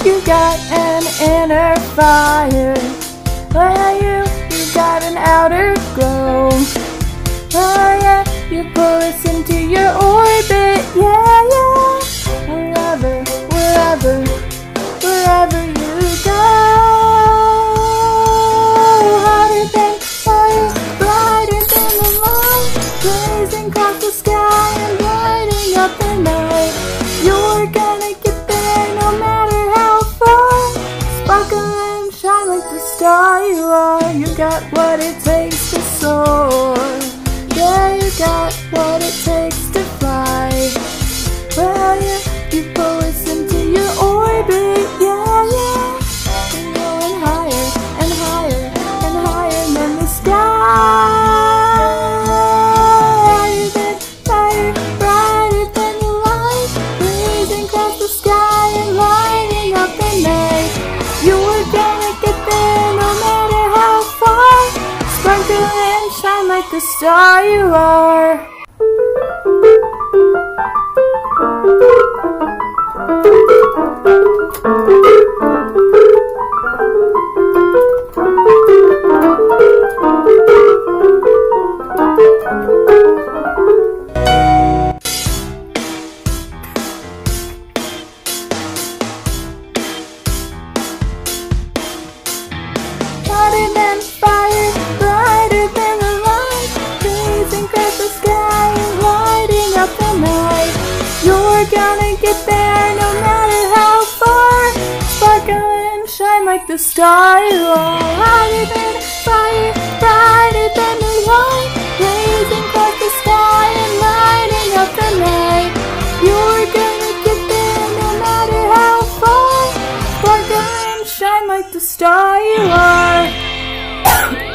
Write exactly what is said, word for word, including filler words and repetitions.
You got an inner fire. Oh you, you got an outer glow. Oh yeah, you pull us into your orbit. Yeah, yeah. Wherever, wherever, wherever you go. Hotter than fire, brighter than the light, blazing across the sky and lighting up the night. You're gonna get there no matter how far. Sparkle and shine like the star you are. You got what it takes to soar. Yeah, you got what it takes to fly. Well, yeah, you pull us into your orbit. Yeah, yeah. You're going higher and higher and higher than the sky. Higher than fire, brighter than the light, blazing across the sky and lighting up the night. You're gonna get there no matter how far. Sparkle and shine like the star you are. Hotter than fire, brighter than the light, blazing across the sky and lighting up the night. You're gonna get there no matter how far. Sparkle and shine like the star you are. Hotter than fire, brighter than the light, blazing across the sky and lighting up the night. You're gonna get there no matter how far. Sparkle and shine like the star you are.